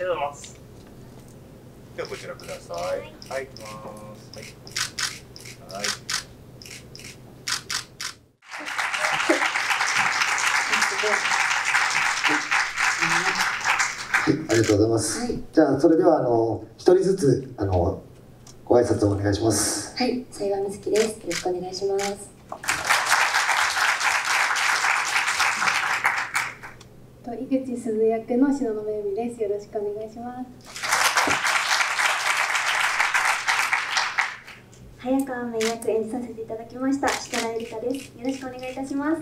りがとうございます。ではこちらください。はい、はい、いきます。はい。はい。 ありがとうございます。はい、じゃあそれでは一人ずつご挨拶をお願いします。 はい、幸葉瑞希です。よろしくお願いします。 井口鈴役の篠宮由美です。よろしくお願いします。 早川芽役演じさせていただきました設楽絵里香です。よろしくお願いいたします。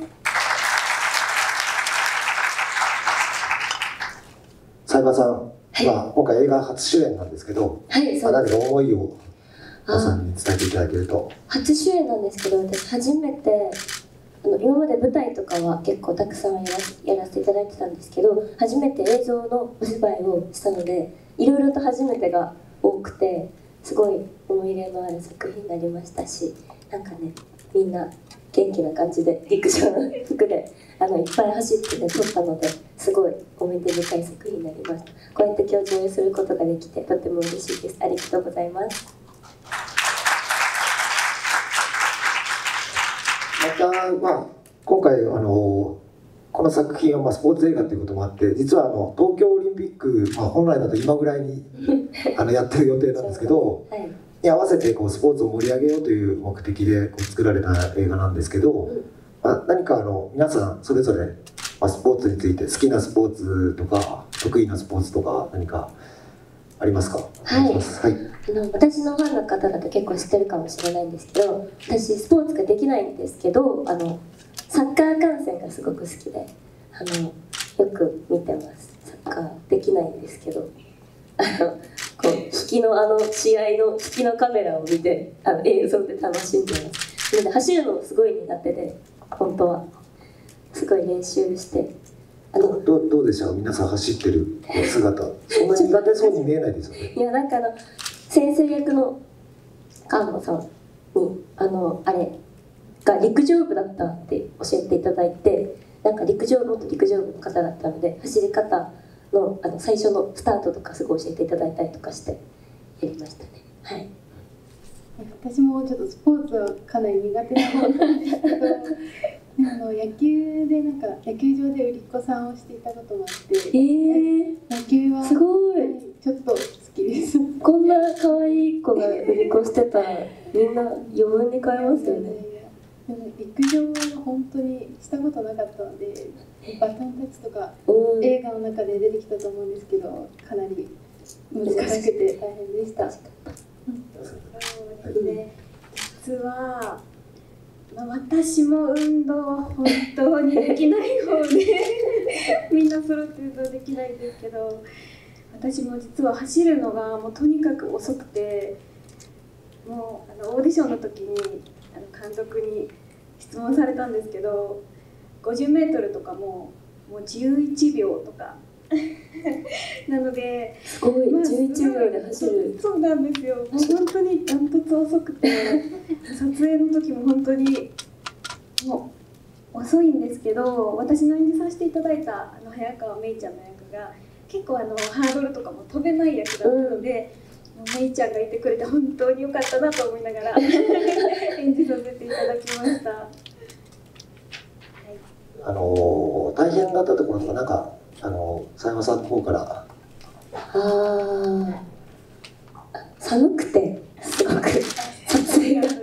幸葉さんは今回映画初主演なんですけど、 はい、 何か思いを皆さんに伝えていただけると。 初主演なんですけど、私初めて今まで舞台とかは結構たくさんやらせていただいてたんですけど、初めて映像のお芝居をしたので、いろいろと初めてが多くて、すごい思い入れのある作品になりましたし、なんかね、みんな元気な感じで陸上の服でいっぱい走ってね、撮ったので、すごい思い出深い作品になりました。こうやって今日上映することができてとても嬉しいです。ありがとうございます。 また、今回この作品はスポーツ映画ということもあって、実は東京オリンピック、本来だと今ぐらいにやってる予定なんですけど、 はい、 に合わせてスポーツを盛り上げようという目的で作られた映画なんですけど、何か皆さんそれぞれスポーツについて好きなスポーツとか得意なスポーツとか何かありますか？ はい、 はい、 私のファンの方だと結構知ってるかもしれないんですけど、私スポーツができないんですけど、サッカー観戦がすごく好きで、よく見てます。サッカーできないんですけど、こう引きの試合の引きのカメラを見て映像で楽しんでます。なので走るのすごい苦手で、本当はすごい練習して。 どうでしょう、皆さん走ってる姿、そんなに苦手そうに見えないですよね。 いや、なんか先生役の川野さんにあれが陸上部だったって教えていただいて、なんか元陸上部の方だったので、走り方の最初のスタートとかすごい教えていただいたりとかしてやりましたね。はい。 私もちょっとスポーツはかなり苦手な方なんですけど野球で野球場で売り子さんをしていたこともあって、野球はすごいちょっと好きです。 こんな可愛い子が売り子してたらみんな余分に買いますよね。 でも陸上は本当にしたことなかったので、バトンタッチとか映画の中で出てきたと思うんですけど、かなり難しくて大変でした。 そうですね、実は私も運動は本当にできない方でみんな揃って運動できないんですけど、私も実は走るのがもうとにかく遅くて、もうオーディションの時に監督に質問されたんですけど、50メートルとかもう11秒とかなので、 すごい、11秒で走る。 そうなんですよ。もう本当にダントツ遅くて、撮影の時も本当にもう遅いんですけど、私の演じさせていただいた早川芽衣ちゃんの役が結構ハードルとかも飛べない役だったので、もう芽衣ちゃんがいてくれて本当に良かったなと思いながら演じさせていただきました。はい、 大変だったところとかなんか幸葉さんの方から。 寒くてすごく撮影が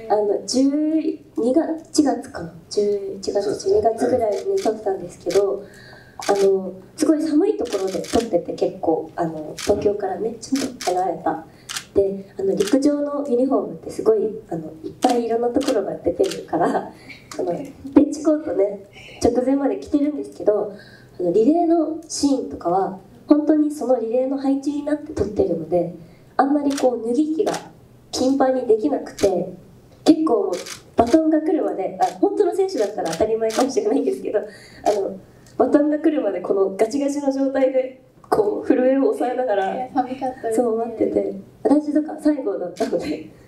1月かな、11月12月ぐらいに撮ってたんですけど、すごい寒いところで撮ってて、結構東京からねちょっと離れたで、陸上のユニフォームってすごいいっぱいいろんなところが出てるからベンチコートね直前まで着てるんですけど、リレーのシーンとかは本当にそのリレーの配置になって撮ってるので、あんまり脱ぎ着が頻繁にできなくて、結構バトンが来るまで本当の選手だったら当たり前かもしれないんですけど、バトンが来るまでこのガチガチの状態で震えを抑えながら、 寒かったですね。 そう待ってて、私とか最後だったので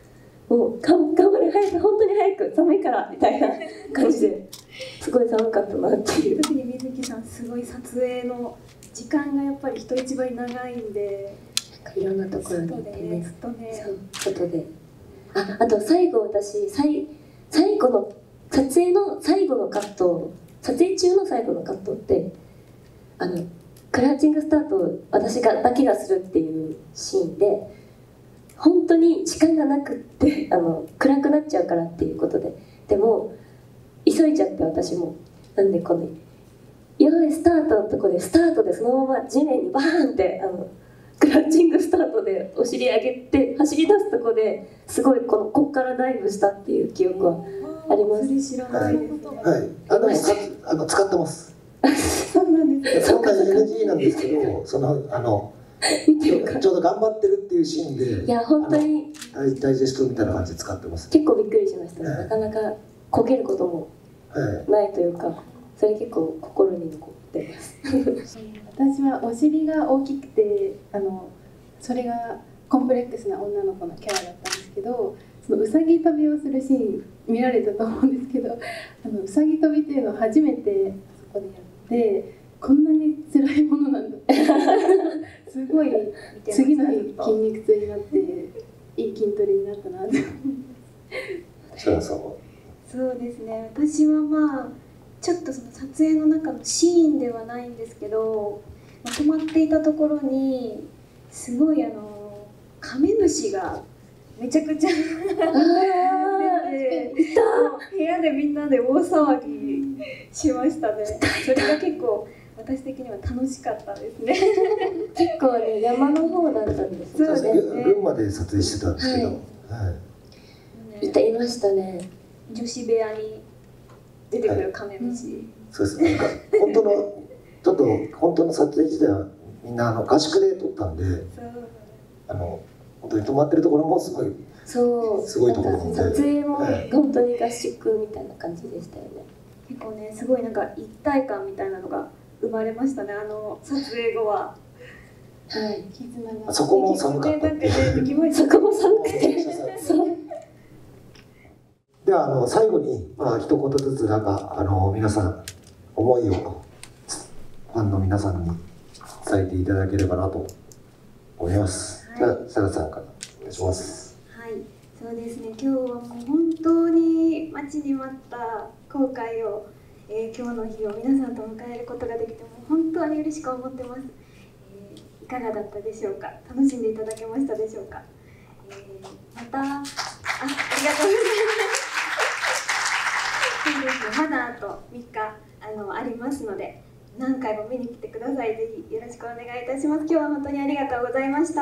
もう頑張れ早く、本当に早く、寒いからみたいな感じですごい寒かったなっていう。 特に水木さんすごい撮影の時間がやっぱり人一倍長いんで、 いろんなところに行ってね、 ずっとね、 外で、あと最後私最後の撮影の最後のカット、撮影中の最後のカットってクラウチングスタートを私だけがするっていうシーンで、本当に時間がなくって暗くなっちゃうからっていうことで、でも急いじゃって私も、なんでこのやばいスタートのとこでスタートでそのまま地面にバーンってクラウチングスタートでお尻上げて走り出すとこですごいこっからダイブしたっていう記憶はあります。 それ知らないですね。 はい、使ってます。 そうなんです。 今回 NG なんですけど、ちょうど頑張ってるっていうシーンで、 いや本当にダイジェストみたいな感じで使ってます。 結構びっくりしましたね。なかなかこけることもないというか、それ結構心に残ってます。 私はお尻が大きくてそれがコンプレックスな女の子のキャラだったんですけど、そのうさぎ跳びをするシーン見られたと思うんですけど、うさぎ跳びっていうのを初めてそこでやって、こんなに辛いものなんだってすごい次の日筋肉痛になっていい筋トレになったなってそうですね、私はまあちょっとその撮影の中のシーンではないんですけど、止まっていたところにすごいカメムシがめちゃくちゃ出て、部屋でみんなで大騒ぎしましたね。それが結構私的には楽しかったですね。 結構ね、山の方だったんですよね。 群馬で撮影してたんですけど、 いましたね。 女子部屋に出てくるカメムシ。 そうです。なんか本当の撮影自体はみんな合宿で撮ったんで、本当に泊まってるところもすごいところなんで、 撮影も本当に合宿みたいな感じでしたよね。 結構ね、すごいなんか一体感みたいなのが生まれましたね、撮影後は。 はい。 そこも寒かったっていう。 そこも寒くて。 では最後に一言ずつ皆さん思いをファンの皆さんに伝えていただければなと思います。じゃあサラさんからお願いします。 はい、そうですね。今日はもう本当に待ちに待った公開を、今日の日を皆さんと迎えることができても本当に嬉しく思ってます。いかがだったでしょうか。楽しんでいただけましたでしょうか。またありがとうございます。そうですね。まだあと3日ありますので、何回も見に来てください。ぜひよろしくお願いいたします。今日は本当にありがとうございました。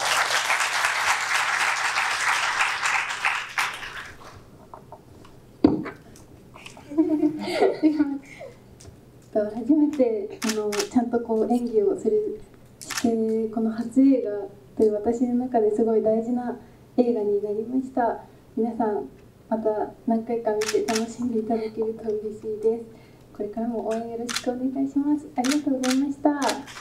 初めてちゃんと演技をしてこの初映画という私の中ですごい大事な映画になりました。皆さんまた何回か見て楽しんでいただけると嬉しいです。これからも応援よろしくお願いします。ありがとうございました。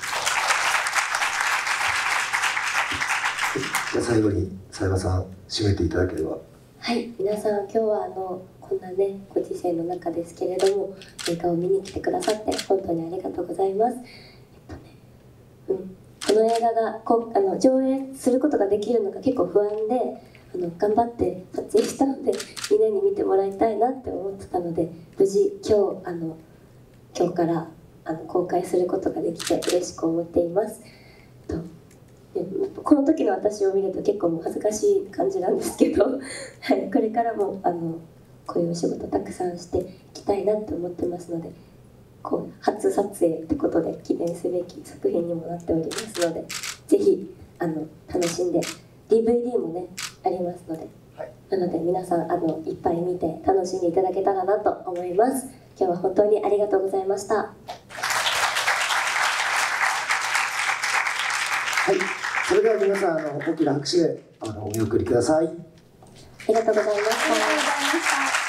じゃあ最後にさやまさん締めていただければ。 はい、皆さん今日はこんなねご時世の中ですけれども、映画を見に来てくださって本当にありがとうございます。この映画が上映することができるのが結構不安で、頑張って撮影したのでみんなに見てもらいたいなって思ってたので、無事今日から公開することができて嬉しく思っています。この時の私を見ると結構もう恥ずかしい感じなんですけど、はい、これからもこういうお仕事たくさんしていきたいなって思ってますので、初撮影ってことで記念すべき作品にもなっておりますので、ぜひ楽しんで、 DVD もねありますので、なので皆さんいっぱい見て楽しんでいただけたらなと思います。今日は本当にありがとうございました。 はい、それでは皆さん大きな拍手でお見送りください。 ありがとうございました。